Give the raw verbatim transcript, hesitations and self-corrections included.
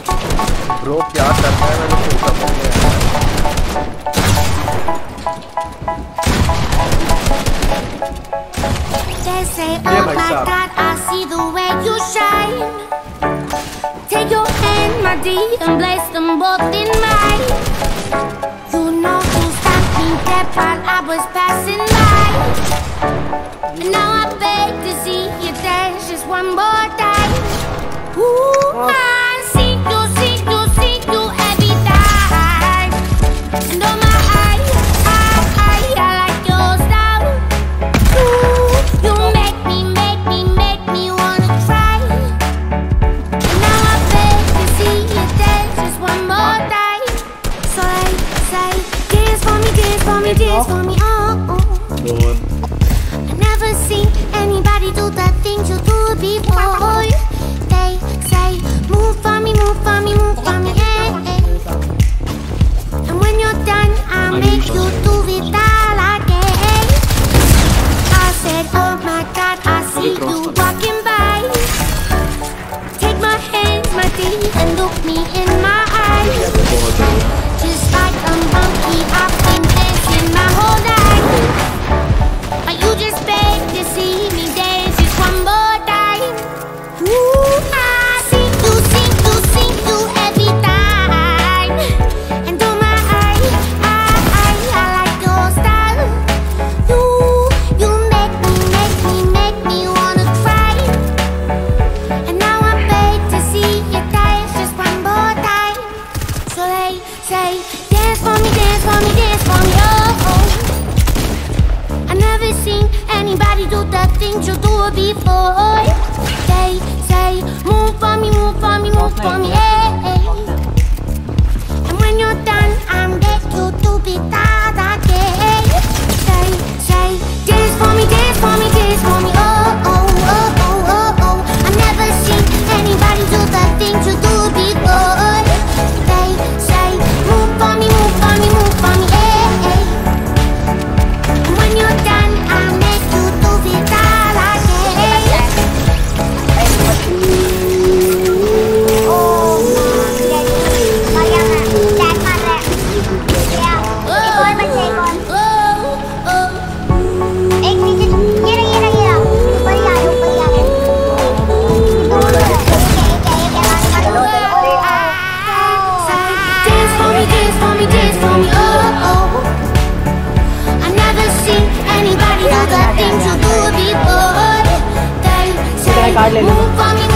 Bro क्या करना है मैंने खुद समझ नहीं आया। They say, oh my God, I see the way you shine. Take your hand, my dear, and place them both in mine. You know you stopped me dead while I was passing by. And now I beg to see you dance just one more time. Ooh, I see you, see you, see you every time. And oh my, I, I, I, I like your style. Ooh, you make me, make me, make me wanna cry. And now I beg to see you dance just one more time. So I say, dance for me, dance for me, dance for me, oh, oh. I never seen anybody do the things you do before. They say, move for me, move for me, move for me, hey, hey. And when you're done, I'll make you do it all again. I said, oh my God, I see you walking by. Take my hands, my dear, and look me in my eyes. Just like a monkey, I've been dancing my whole life. But you just beg to see me dance just one more time. Ooh, I see you, see you, see you every time. And oh my, I, I, I, I like your style. You, you make me, make me, make me wanna cry. And now I beg to see you dance just one more time. So they say, dance for me, dance for me, dance for me, oh, oh. I never seen anybody do the things you do before. They say, move for me, move for me, move for me, hey, hey. And when you're done, I'm get you to be that again. They say, dance for me, dance for me, dance for me, oh, oh, oh, oh, oh, oh. I never seen anybody do the things you do before. They say, move for me, move for me, move for me, hey, hey. And when you're done, I'll make you do it all again. Oh my, kaya nga, dad mare. Kaya, ikon ba siya ikon? Eh, minsan, gira, gira, gira. Upaya, upaya. Dance for me, dance for me, dance for me, oh, oh. I never seen anybody do the things you do before. They say, move for me,